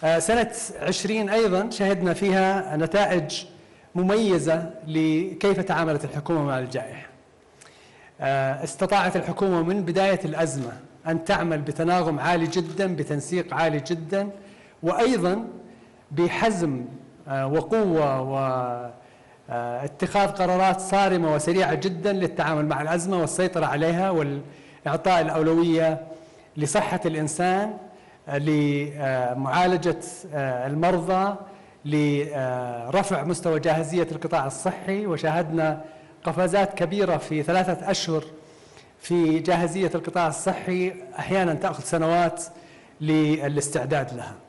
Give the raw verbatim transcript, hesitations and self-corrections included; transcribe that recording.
سنة عشرين أيضا شهدنا فيها نتائج مميزة لكيف تعاملت الحكومة مع الجائحة. استطاعت الحكومة من بداية الأزمة أن تعمل بتناغم عالي جدا، بتنسيق عالي جدا، وأيضا بحزم وقوة واتخاذ قرارات صارمة وسريعة جدا للتعامل مع الأزمة والسيطرة عليها والإعطاء الأولوية لصحة الإنسان، لمعالجة المرضى، لرفع مستوى جاهزية القطاع الصحي. وشاهدنا قفزات كبيرة في ثلاثة أشهر في جاهزية القطاع الصحي، أحيانا تأخذ سنوات للاستعداد لها.